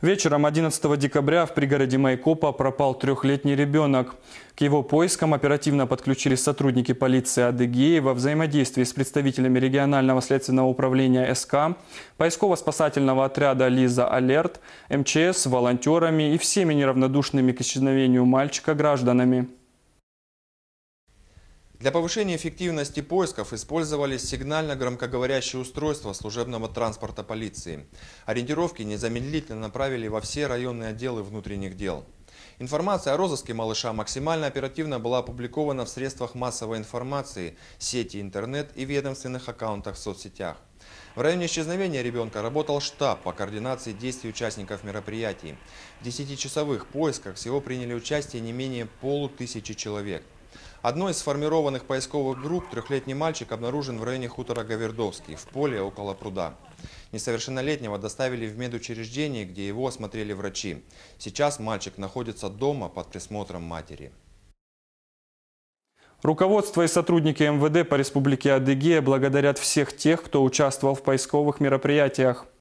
Вечером 11 декабря в пригороде Майкопа пропал трехлетний ребенок. К его поискам оперативно подключились сотрудники полиции Адыгеи во взаимодействии с представителями регионального следственного управления СК, поисково-спасательного отряда «Лиза Алерт», МЧС, волонтерами и всеми неравнодушными к исчезновению мальчика гражданами. Для повышения эффективности поисков использовались сигнально-громкоговорящие устройства служебного транспорта полиции. Ориентировки незамедлительно направили во все районные отделы внутренних дел. Информация о розыске малыша максимально оперативно была опубликована в средствах массовой информации, сети интернет и ведомственных аккаунтах в соцсетях. В районе исчезновения ребенка работал штаб по координации действий участников мероприятий. В 10-часовых поисках всего приняли участие не менее 500 человек. Одной из сформированных поисковых групп трехлетний мальчик обнаружен в районе хутора Гавердовский, в поле около пруда. Несовершеннолетнего доставили в медучреждение, где его осмотрели врачи. Сейчас мальчик находится дома под присмотром матери. Руководство и сотрудники МВД по республике Адыгея благодарят всех тех, кто участвовал в поисковых мероприятиях.